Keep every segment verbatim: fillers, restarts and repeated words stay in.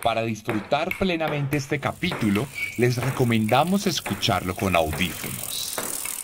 Para disfrutar plenamente este capítulo, les recomendamos escucharlo con audífonos.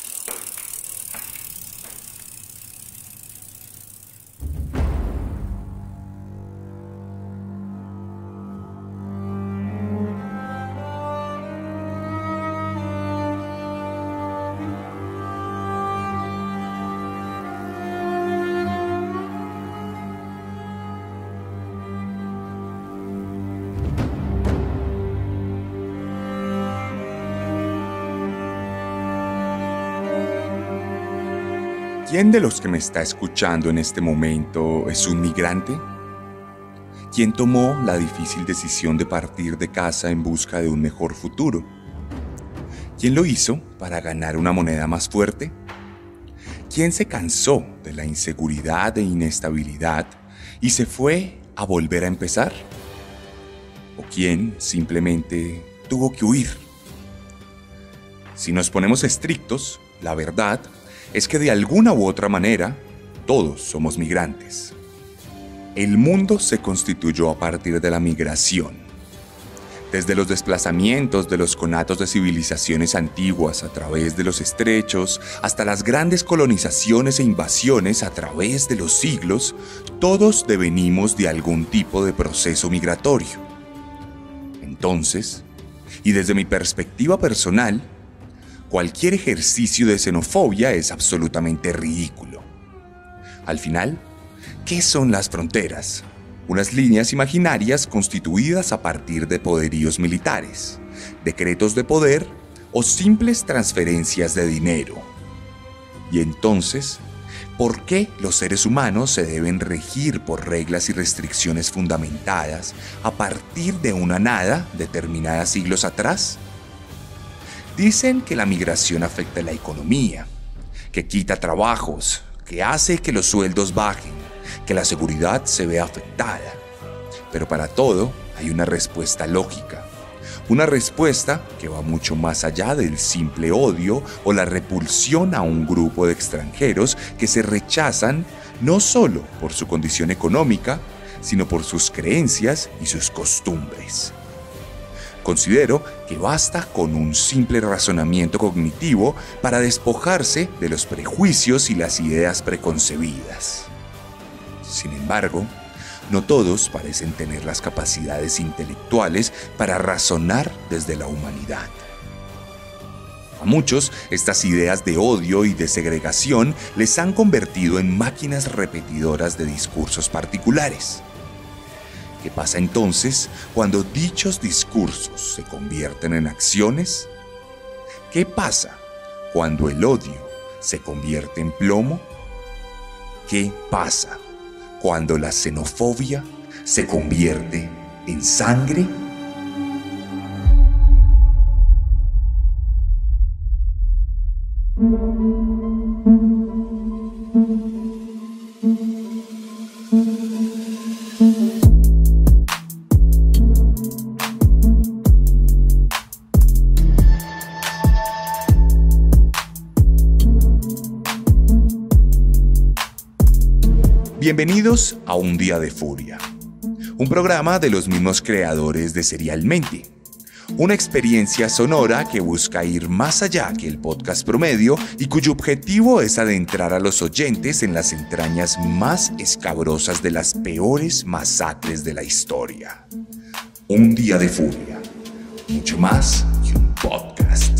¿Quién de los que me está escuchando en este momento es un migrante? ¿Quién tomó la difícil decisión de partir de casa en busca de un mejor futuro? ¿Quién lo hizo para ganar una moneda más fuerte? ¿Quién se cansó de la inseguridad e inestabilidad y se fue a volver a empezar? ¿O quién simplemente tuvo que huir? Si nos ponemos estrictos, la verdad es que de alguna u otra manera, todos somos migrantes. El mundo se constituyó a partir de la migración. Desde los desplazamientos de los conatos de civilizaciones antiguas a través de los estrechos, hasta las grandes colonizaciones e invasiones a través de los siglos, todos devenimos de algún tipo de proceso migratorio. Entonces, y desde mi perspectiva personal, cualquier ejercicio de xenofobia es absolutamente ridículo. Al final, ¿qué son las fronteras? Unas líneas imaginarias constituidas a partir de poderíos militares, decretos de poder o simples transferencias de dinero. Y entonces, ¿por qué los seres humanos se deben regir por reglas y restricciones fundamentadas a partir de una nada determinada siglos atrás? Dicen que la migración afecta la economía, que quita trabajos, que hace que los sueldos bajen, que la seguridad se vea afectada. Pero para todo hay una respuesta lógica, una respuesta que va mucho más allá del simple odio o la repulsión a un grupo de extranjeros que se rechazan no solo por su condición económica, sino por sus creencias y sus costumbres. Considero que basta con un simple razonamiento cognitivo para despojarse de los prejuicios y las ideas preconcebidas. Sin embargo, no todos parecen tener las capacidades intelectuales para razonar desde la humanidad. A muchos, estas ideas de odio y de segregación les han convertido en máquinas repetidoras de discursos particulares. ¿Qué pasa entonces cuando dichos discursos se convierten en acciones? ¿Qué pasa cuando el odio se convierte en plomo? ¿Qué pasa cuando la xenofobia se convierte en sangre? Bienvenidos a Un Día de Furia, un programa de los mismos creadores de Serialmente, una experiencia sonora que busca ir más allá que el podcast promedio y cuyo objetivo es adentrar a los oyentes en las entrañas más escabrosas de las peores masacres de la historia. Un Día de Furia, mucho más que un podcast.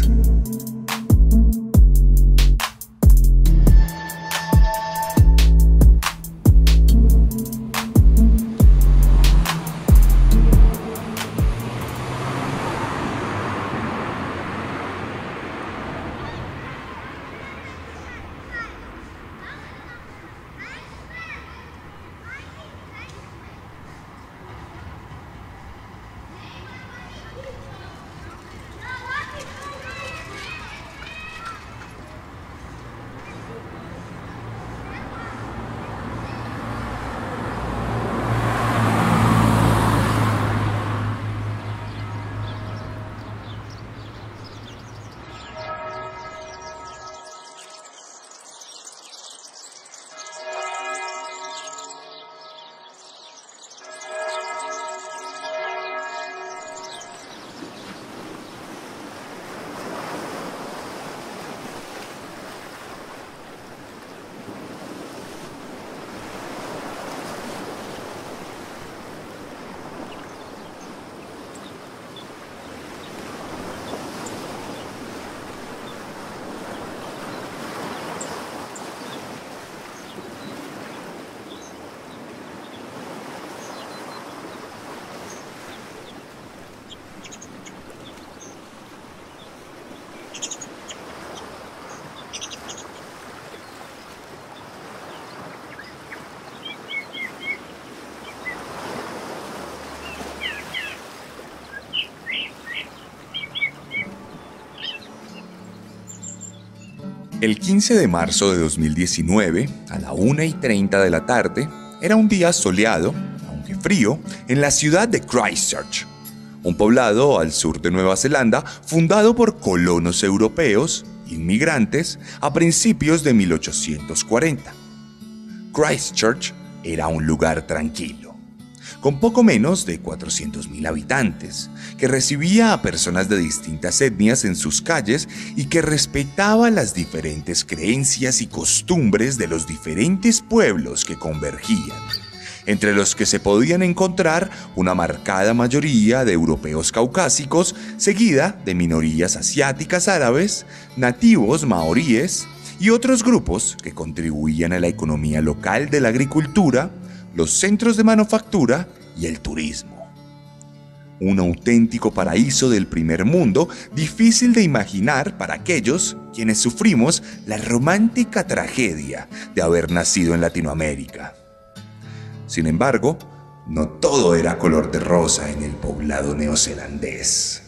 El quince de marzo de dos mil diecinueve, a la una y treinta de la tarde, era un día soleado, aunque frío, en la ciudad de Christchurch, un poblado al sur de Nueva Zelanda fundado por colonos europeos, inmigrantes, a principios de mil ochocientos cuarenta. Christchurch era un lugar tranquilo, con poco menos de cuatrocientos mil habitantes, que recibía a personas de distintas etnias en sus calles y que respetaba las diferentes creencias y costumbres de los diferentes pueblos que convergían, entre los que se podían encontrar una marcada mayoría de europeos caucásicos, seguida de minorías asiáticas árabes, nativos maoríes y otros grupos que contribuían a la economía local de la agricultura, los centros de manufactura y el turismo. Un auténtico paraíso del primer mundo, difícil de imaginar para aquellos quienes sufrimos la romántica tragedia de haber nacido en Latinoamérica. Sin embargo, no todo era color de rosa en el poblado neozelandés.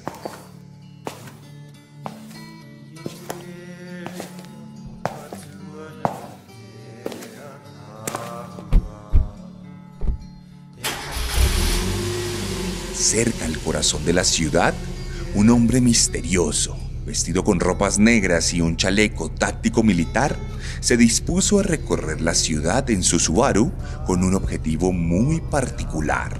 Cerca al corazón de la ciudad, un hombre misterioso, vestido con ropas negras y un chaleco táctico militar, se dispuso a recorrer la ciudad en su Subaru con un objetivo muy particular.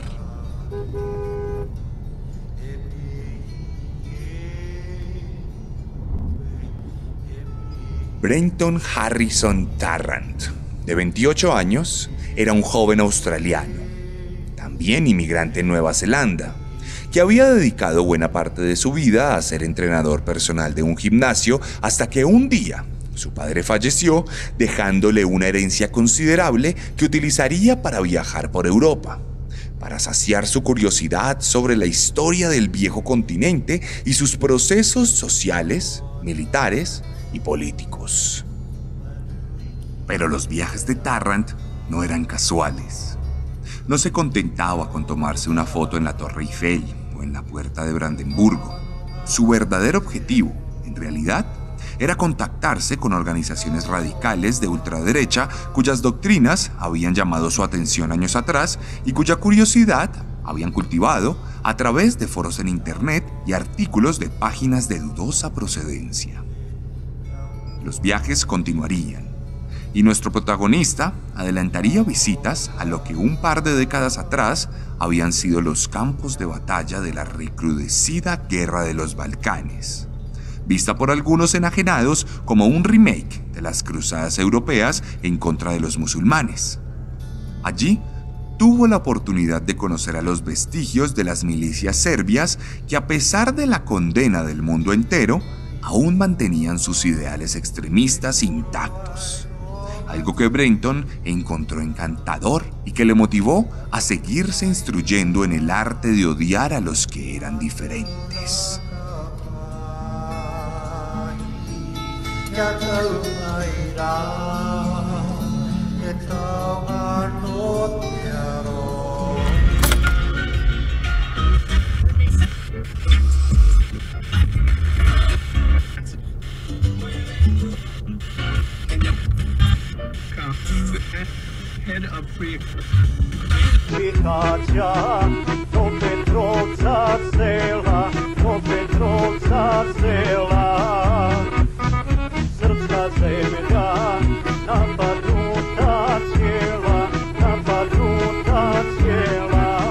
Brenton Harrison Tarrant, de veintiocho años, era un joven australiano, también inmigrante en Nueva Zelanda, que había dedicado buena parte de su vida a ser entrenador personal de un gimnasio hasta que un día su padre falleció, dejándole una herencia considerable que utilizaría para viajar por Europa, para saciar su curiosidad sobre la historia del viejo continente y sus procesos sociales, militares y políticos. Pero los viajes de Tarrant no eran casuales. No se contentaba con tomarse una foto en la Torre Eiffel o en la Puerta de Brandenburgo. Su verdadero objetivo, en realidad, era contactarse con organizaciones radicales de ultraderecha cuyas doctrinas habían llamado su atención años atrás y cuya curiosidad habían cultivado a través de foros en internet y artículos de páginas de dudosa procedencia. Los viajes continuarían, y nuestro protagonista adelantaría visitas a lo que un par de décadas atrás habían sido los campos de batalla de la recrudecida Guerra de los Balcanes, vista por algunos enajenados como un remake de las cruzadas europeas en contra de los musulmanes. Allí tuvo la oportunidad de conocer a los vestigios de las milicias serbias que, a pesar de la condena del mundo entero, aún mantenían sus ideales extremistas intactos. Algo que Brenton encontró encantador y que le motivó a seguirse instruyendo en el arte de odiar a los que eran diferentes. Bihaća, do Petrovca sela, do Petrovca sela, srpska zemlja, napadnuta cijela, napadnuta cijela.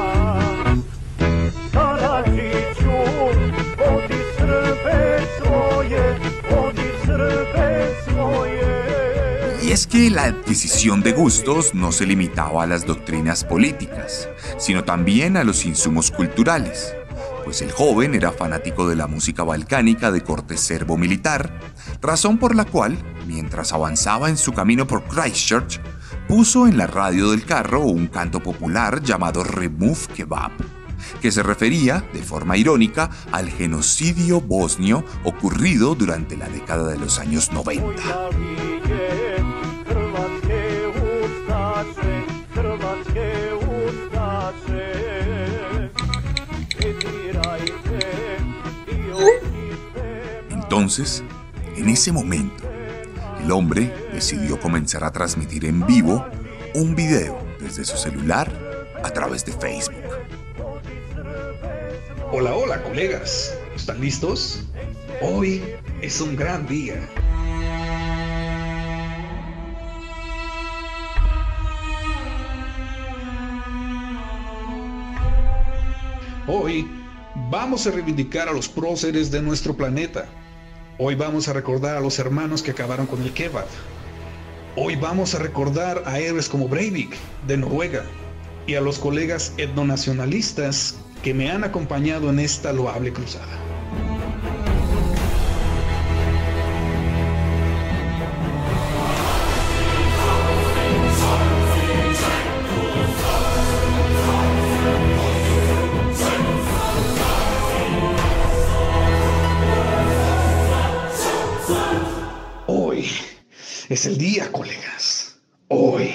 Karadžiću, vodi Srbe svoje, vodi Srbe svoje. Y es que la adquisición de gustos no se limitaba a las doctrinas políticas, sino también a los insumos culturales, pues el joven era fanático de la música balcánica de corte serbo-militar, razón por la cual, mientras avanzaba en su camino por Christchurch, puso en la radio del carro un canto popular llamado Remove Kebab, que se refería, de forma irónica, al genocidio bosnio ocurrido durante la década de los años noventa. Entonces, en ese momento, el hombre decidió comenzar a transmitir en vivo un video desde su celular a través de Facebook. Hola, hola, colegas. ¿Están listos? Hoy es un gran día. Hoy vamos a reivindicar a los próceres de nuestro planeta. Hoy vamos a recordar a los hermanos que acabaron con el kebab. Hoy vamos a recordar a héroes como Breivik de Noruega y a los colegas etnonacionalistas que me han acompañado en esta loable cruzada. Hoy es el día, colegas. Hoy.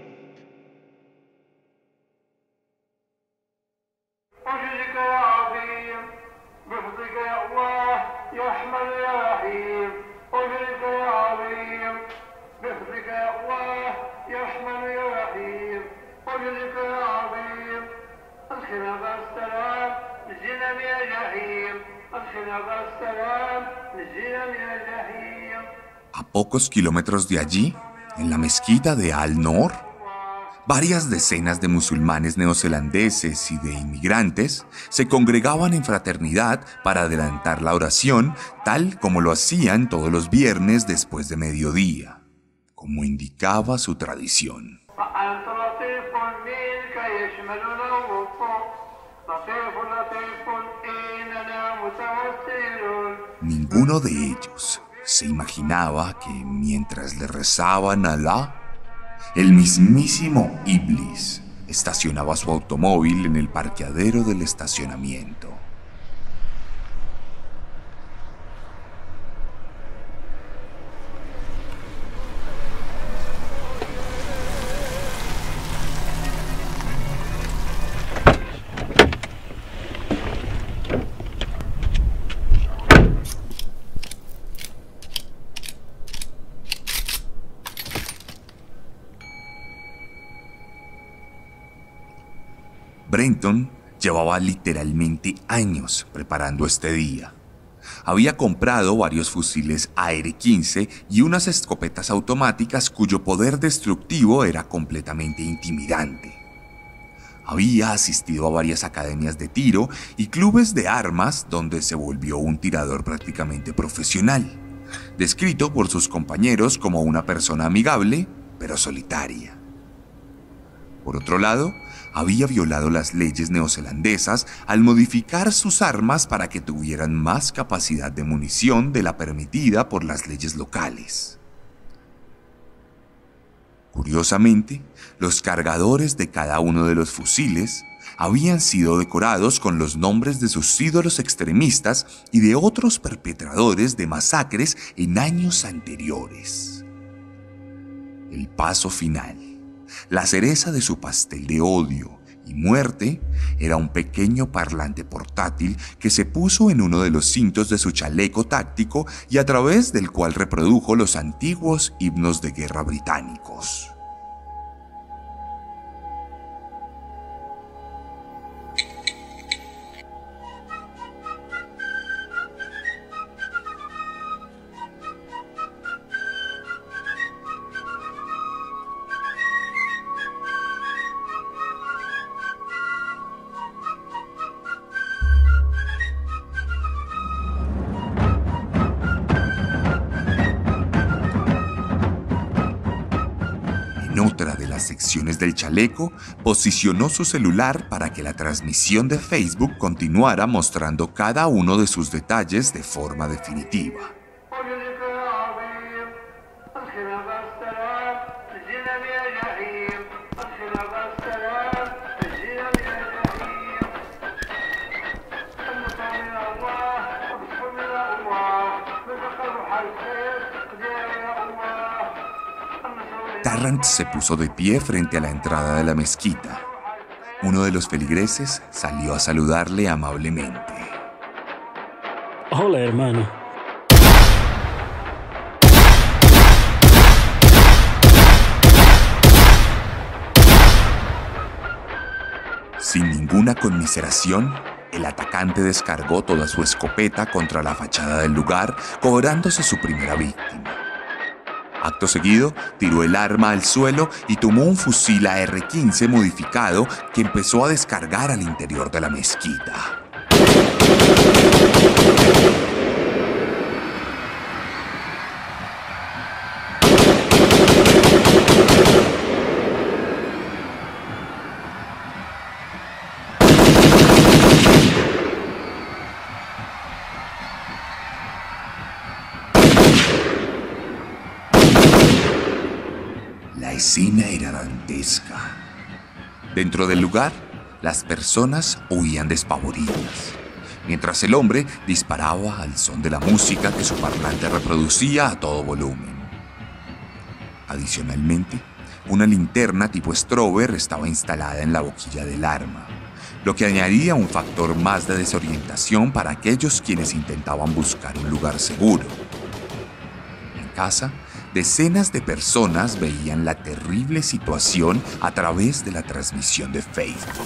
A pocos kilómetros de allí, en la mezquita de Al-Noor, varias decenas de musulmanes neozelandeses y de inmigrantes se congregaban en fraternidad para adelantar la oración, tal como lo hacían todos los viernes después de mediodía, como indicaba su tradición. Ninguno de ellos se imaginaba que mientras le rezaban a Alá, el mismísimo Iblis estacionaba su automóvil en el parqueadero del estacionamiento. Brenton llevaba literalmente años preparando este día. Había comprado varios fusiles A R quince y unas escopetas automáticas cuyo poder destructivo era completamente intimidante. Había asistido a varias academias de tiro y clubes de armas donde se volvió un tirador prácticamente profesional, descrito por sus compañeros como una persona amigable, pero solitaria. Por otro lado, había violado las leyes neozelandesas al modificar sus armas para que tuvieran más capacidad de munición de la permitida por las leyes locales. Curiosamente, los cargadores de cada uno de los fusiles habían sido decorados con los nombres de sus ídolos extremistas y de otros perpetradores de masacres en años anteriores. El paso final, la cereza de su pastel de odio y muerte, era un pequeño parlante portátil que se puso en uno de los cintos de su chaleco táctico y a través del cual reprodujo los antiguos himnos de guerra británicos. En otra de las secciones del chaleco, posicionó su celular para que la transmisión de Facebook continuara mostrando cada uno de sus detalles de forma definitiva. Tarrant se puso de pie frente a la entrada de la mezquita. Uno de los feligreses salió a saludarle amablemente. Hola, hermano. Sin ninguna conmiseración, el atacante descargó toda su escopeta contra la fachada del lugar, cobrándose su primera víctima. Acto seguido, tiró el arma al suelo y tomó un fusil A R quince modificado que empezó a descargar al interior de la mezquita. La escena era dantesca. Dentro del lugar, las personas huían despavoridas, mientras el hombre disparaba al son de la música que su parlante reproducía a todo volumen. Adicionalmente, una linterna tipo Strober estaba instalada en la boquilla del arma, lo que añadía un factor más de desorientación para aquellos quienes intentaban buscar un lugar seguro. En casa, decenas de personas veían la terrible situación a través de la transmisión de Facebook.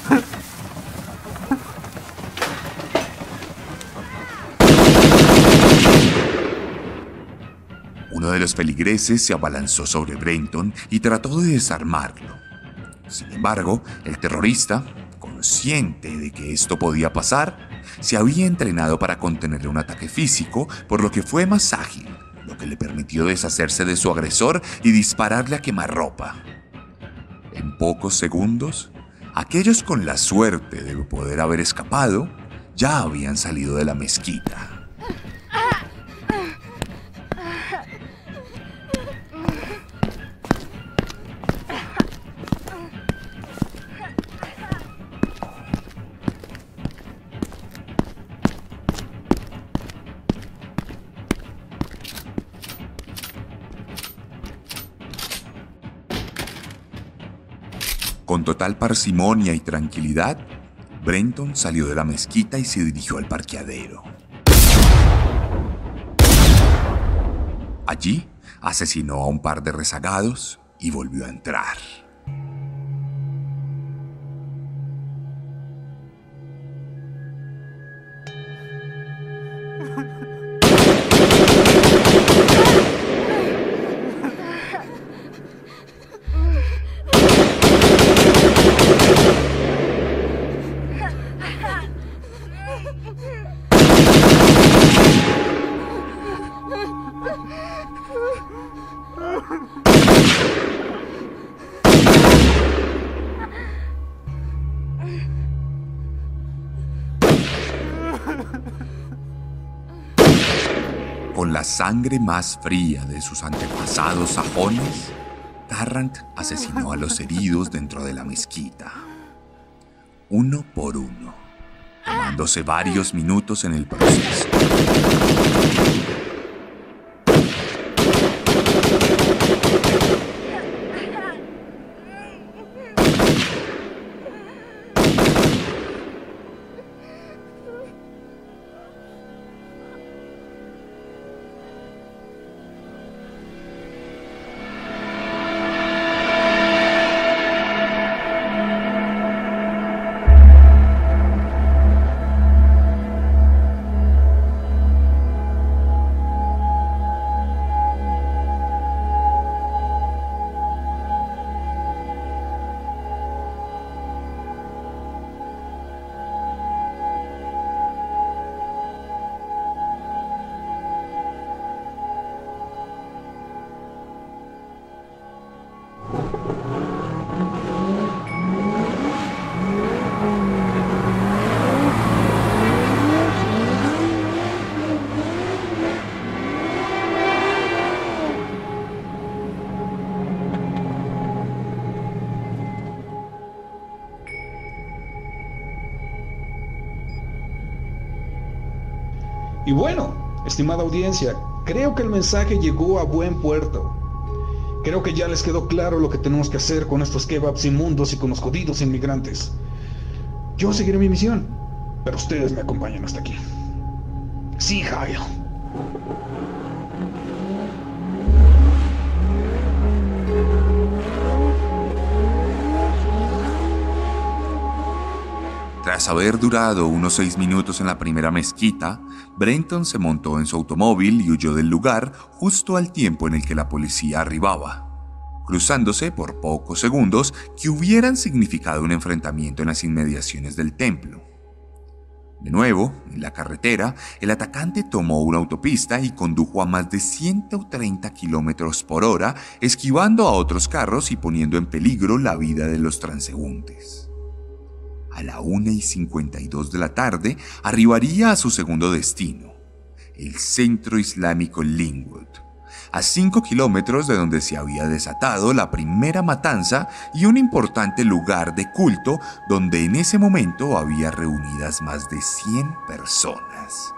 Uno de los feligreses se abalanzó sobre Brenton y trató de desarmarlo. Sin embargo, el terrorista, consciente de que esto podía pasar, se había entrenado para contener un ataque físico, por lo que fue más ágil, lo que le permitió deshacerse de su agresor y dispararle a quemarropa. En pocos segundos, aquellos con la suerte de poder haber escapado ya habían salido de la mezquita. Con total parsimonia y tranquilidad, Brenton salió de la mezquita y se dirigió al parqueadero. Allí, asesinó a un par de rezagados y volvió a entrar. Con la sangre más fría de sus antepasados sajones, Tarrant asesinó a los heridos dentro de la mezquita, uno por uno, tomándose varios minutos en el proceso. Y bueno, estimada audiencia, creo que el mensaje llegó a buen puerto. Creo que ya les quedó claro lo que tenemos que hacer con estos kebabs inmundos y con los jodidos inmigrantes. Yo seguiré mi misión, pero ustedes me acompañan hasta aquí. Sí, Jairo. Tras haber durado unos seis minutos en la primera mezquita, Brenton se montó en su automóvil y huyó del lugar justo al tiempo en el que la policía arribaba, cruzándose por pocos segundos que hubieran significado un enfrentamiento en las inmediaciones del templo. De nuevo, en la carretera, el atacante tomó una autopista y condujo a más de ciento treinta kilómetros por hora, esquivando a otros carros y poniendo en peligro la vida de los transeúntes. A la una y cincuenta y dos de la tarde, arribaría a su segundo destino, el Centro Islámico Linwood, a cinco kilómetros de donde se había desatado la primera matanza y un importante lugar de culto donde en ese momento había reunidas más de cien personas.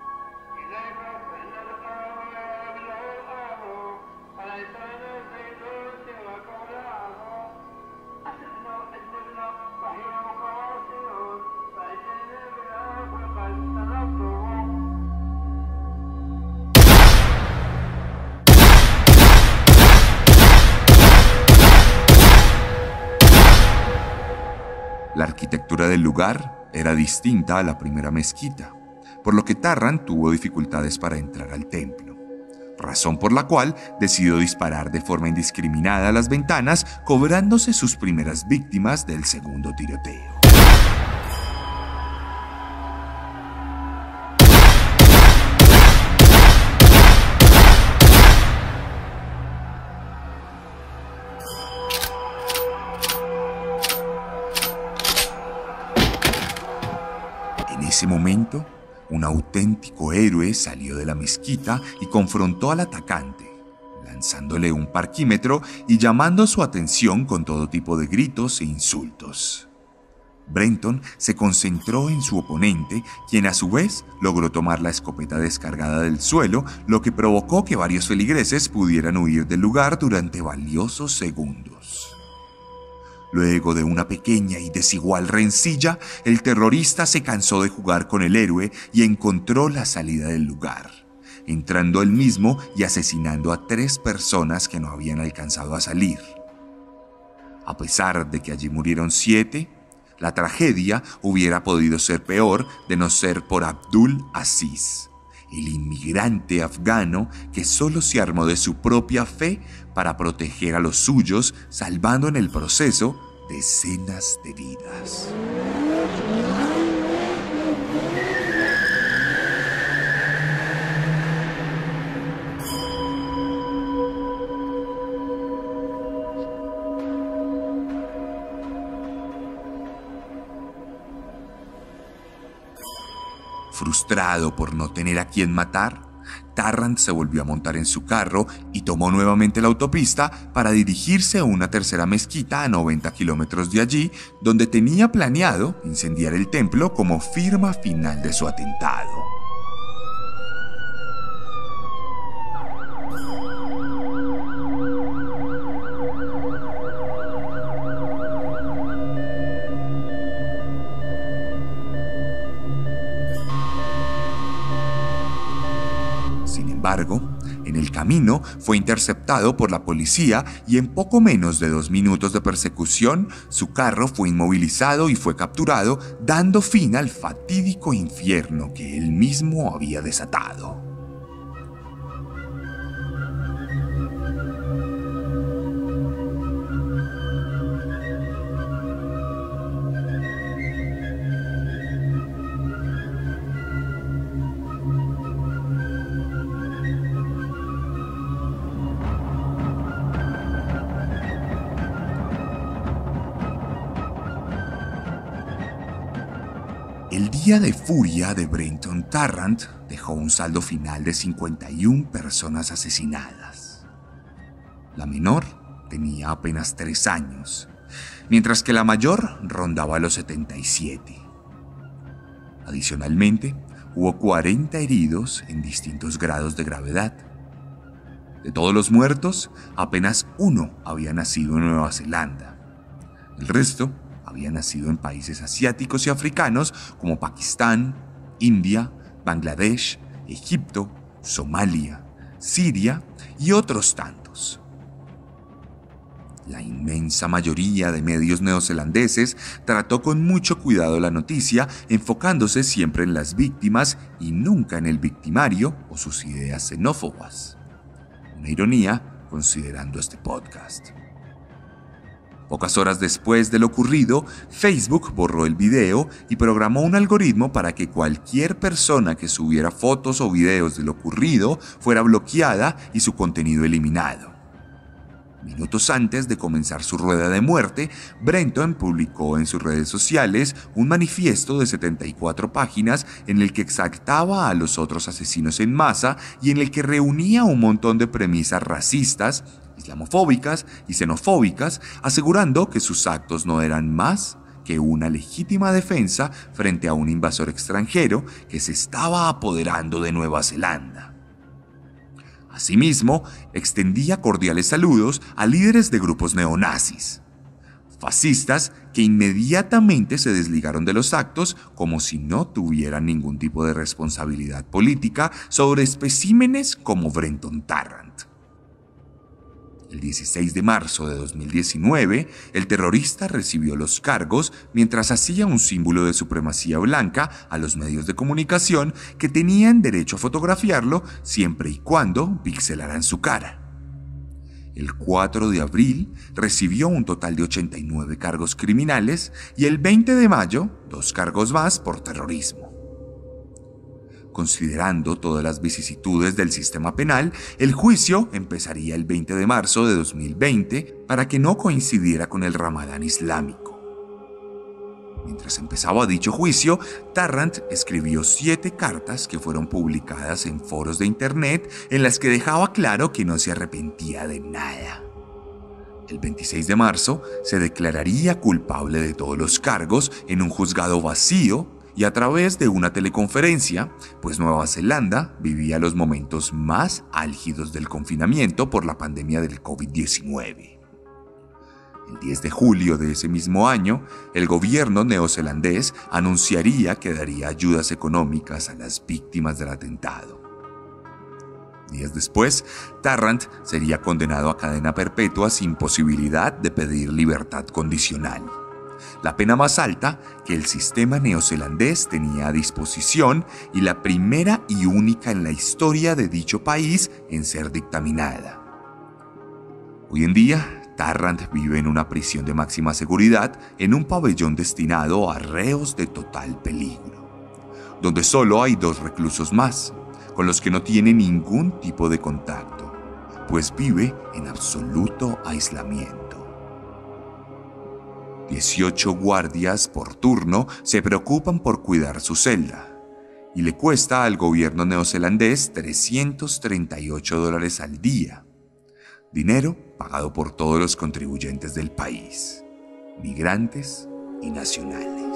La arquitectura del lugar era distinta a la primera mezquita, por lo que Tarrant tuvo dificultades para entrar al templo, razón por la cual decidió disparar de forma indiscriminada a las ventanas, cobrándose sus primeras víctimas del segundo tiroteo. En ese momento, un auténtico héroe salió de la mezquita y confrontó al atacante, lanzándole un parquímetro y llamando su atención con todo tipo de gritos e insultos. Brenton se concentró en su oponente, quien a su vez logró tomar la escopeta descargada del suelo, lo que provocó que varios feligreses pudieran huir del lugar durante valiosos segundos. Luego de una pequeña y desigual rencilla, el terrorista se cansó de jugar con el héroe y encontró la salida del lugar, entrando él mismo y asesinando a tres personas que no habían alcanzado a salir. A pesar de que allí murieron siete, la tragedia hubiera podido ser peor de no ser por Abdul Aziz, el inmigrante afgano que solo se armó de su propia fe para proteger a los suyos, salvando en el proceso decenas de vidas. Frustrado por no tener a quien matar, Tarrant se volvió a montar en su carro y tomó nuevamente la autopista para dirigirse a una tercera mezquita a noventa kilómetros de allí, donde tenía planeado incendiar el templo como firma final de su atentado. Sin embargo, en el camino fue interceptado por la policía y en poco menos de dos minutos de persecución, su carro fue inmovilizado y fue capturado, dando fin al fatídico infierno que él mismo había desatado. El día de furia de Brenton Tarrant dejó un saldo final de cincuenta y una personas asesinadas. La menor tenía apenas tres años, mientras que la mayor rondaba los setenta y siete. Adicionalmente, hubo cuarenta heridos en distintos grados de gravedad. De todos los muertos, apenas uno había nacido en Nueva Zelanda. El resto había nacido en países asiáticos y africanos como Pakistán, India, Bangladesh, Egipto, Somalia, Siria y otros tantos. la inmensa mayoría de medios neozelandeses trató con mucho cuidado la noticia, enfocándose siempre en las víctimas y nunca en el victimario o sus ideas xenófobas. Una ironía considerando este podcast. Pocas horas después de lo ocurrido, Facebook borró el video y programó un algoritmo para que cualquier persona que subiera fotos o videos de lo ocurrido fuera bloqueada y su contenido eliminado. Minutos antes de comenzar su rueda de muerte, Brenton publicó en sus redes sociales un manifiesto de setenta y cuatro páginas en el que exaltaba a los otros asesinos en masa y en el que reunía un montón de premisas racistas, islamofóbicas y xenofóbicas, asegurando que sus actos no eran más que una legítima defensa frente a un invasor extranjero que se estaba apoderando de Nueva Zelanda. Asimismo, extendía cordiales saludos a líderes de grupos neonazis, fascistas que inmediatamente se desligaron de los actos como si no tuvieran ningún tipo de responsabilidad política sobre especímenes como Brenton Tarrant. El dieciséis de marzo de dos mil diecinueve, el terrorista recibió los cargos mientras hacía un símbolo de supremacía blanca a los medios de comunicación que tenían derecho a fotografiarlo siempre y cuando pixelaran su cara. El cuatro de abril recibió un total de ochenta y nueve cargos criminales y el veinte de mayo dos cargos más por terrorismo. Considerando todas las vicisitudes del sistema penal, el juicio empezaría el veinte de marzo de dos mil veinte para que no coincidiera con el Ramadán islámico. Mientras empezaba dicho juicio, Tarrant escribió siete cartas que fueron publicadas en foros de internet en las que dejaba claro que no se arrepentía de nada. El veintiséis de marzo se declararía culpable de todos los cargos en un juzgado vacío y a través de una teleconferencia, pues Nueva Zelanda vivía los momentos más álgidos del confinamiento por la pandemia del COVID diecinueve. El diez de julio de ese mismo año, el gobierno neozelandés anunciaría que daría ayudas económicas a las víctimas del atentado. Días después, Tarrant sería condenado a cadena perpetua sin posibilidad de pedir libertad condicional, la pena más alta que el sistema neozelandés tenía a disposición y la primera y única en la historia de dicho país en ser dictaminada. Hoy en día, Tarrant vive en una prisión de máxima seguridad en un pabellón destinado a reos de total peligro, donde solo hay dos reclusos más, con los que no tiene ningún tipo de contacto, pues vive en absoluto aislamiento. dieciocho guardias por turno se preocupan por cuidar su celda y le cuesta al gobierno neozelandés trescientos treinta y ocho dólares al día, dinero pagado por todos los contribuyentes del país, migrantes y nacionales.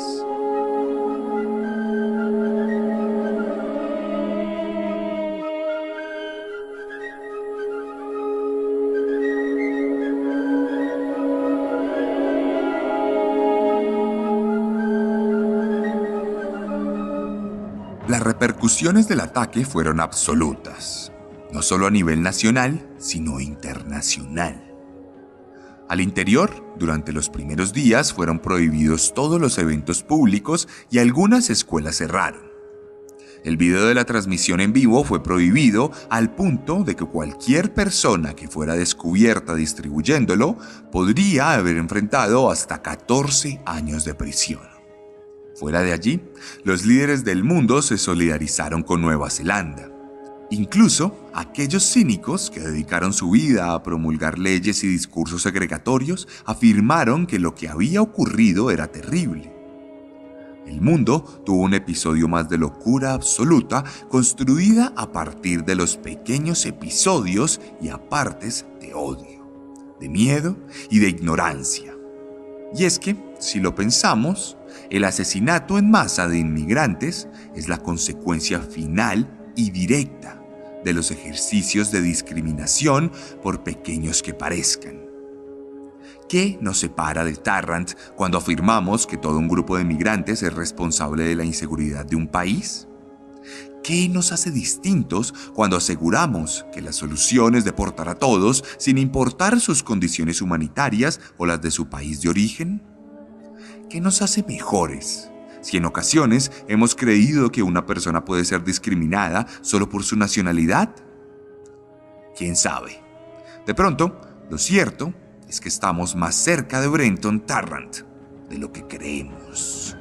Las repercusiones del ataque fueron absolutas, no solo a nivel nacional, sino internacional. Al interior, durante los primeros días fueron prohibidos todos los eventos públicos y algunas escuelas cerraron. El video de la transmisión en vivo fue prohibido al punto de que cualquier persona que fuera descubierta distribuyéndolo podría haber enfrentado hasta catorce años de prisión. Fuera de allí, los líderes del mundo se solidarizaron con Nueva Zelanda. Incluso aquellos cínicos que dedicaron su vida a promulgar leyes y discursos segregatorios afirmaron que lo que había ocurrido era terrible. El mundo tuvo un episodio más de locura absoluta construida a partir de los pequeños episodios y apartes de odio, de miedo y de ignorancia. Y es que, si lo pensamos, el asesinato en masa de inmigrantes es la consecuencia final y directa de los ejercicios de discriminación por pequeños que parezcan. ¿Qué nos separa de Tarrant cuando afirmamos que todo un grupo de migrantes es responsable de la inseguridad de un país? ¿Qué nos hace distintos cuando aseguramos que la solución es deportar a todos sin importar sus condiciones humanitarias o las de su país de origen? ¿Qué nos hace mejores si en ocasiones hemos creído que una persona puede ser discriminada solo por su nacionalidad? ¿Quién sabe? De pronto, lo cierto es que estamos más cerca de Brenton Tarrant de lo que creemos.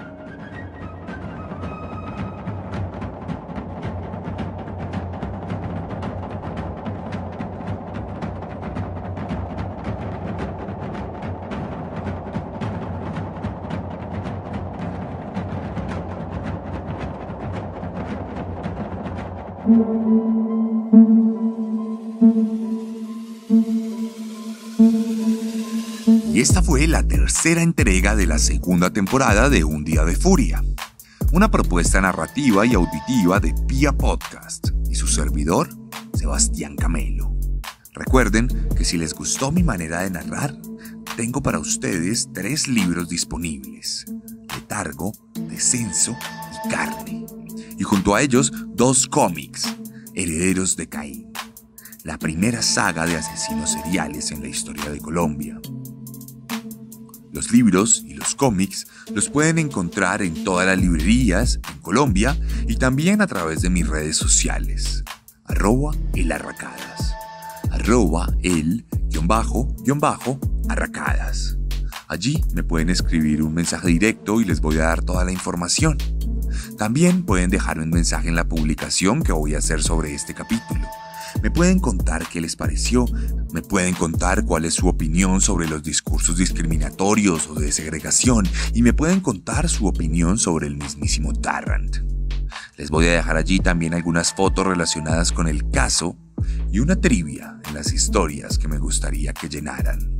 Y esta fue la tercera entrega de la segunda temporada de Un Día de Furia, una propuesta narrativa y auditiva de Pia Podcast y su servidor, Sebastián Camelo. Recuerden que si les gustó mi manera de narrar, tengo para ustedes tres libros disponibles: Letargo, Descenso y Carne. Y junto a ellos, dos cómics, Herederos de Caín, la primera saga de asesinos seriales en la historia de Colombia. Los libros y los cómics los pueden encontrar en todas las librerías en Colombia y también a través de mis redes sociales, arroba el arracadas, arroba el guión bajo guión bajo arracadas. Allí me pueden escribir un mensaje directo y les voy a dar toda la información. También pueden dejarme un mensaje en la publicación que voy a hacer sobre este capítulo. Me pueden contar qué les pareció, me pueden contar cuál es su opinión sobre los discursos discriminatorios o de segregación y me pueden contar su opinión sobre el mismísimo Tarrant. Les voy a dejar allí también algunas fotos relacionadas con el caso y una trivia en las historias que me gustaría que llenaran.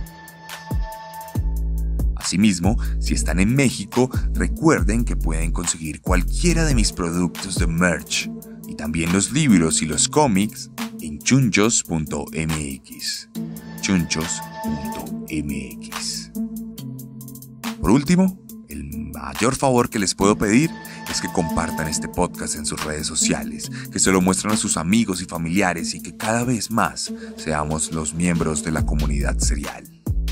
Asimismo, si están en México, recuerden que pueden conseguir cualquiera de mis productos de merch y también los libros y los cómics en chunchos punto m x. chunchos punto m x. Por último, el mayor favor que les puedo pedir es que compartan este podcast en sus redes sociales, que se lo muestren a sus amigos y familiares y que cada vez más seamos los miembros de la comunidad serial.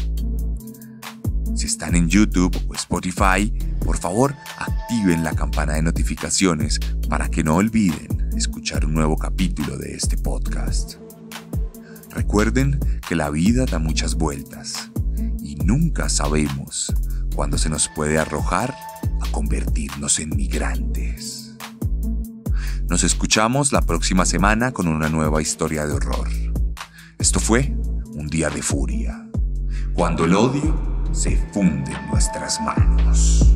Si están en YouTube o Spotify, por favor, activen la campana de notificaciones para que no olviden escuchar un nuevo capítulo de este podcast. Recuerden que la vida da muchas vueltas y nunca sabemos cuándo se nos puede arrojar a convertirnos en migrantes. Nos escuchamos la próxima semana con una nueva historia de horror. Esto fue Un Día de Furia, cuando el odio se funde en nuestras manos.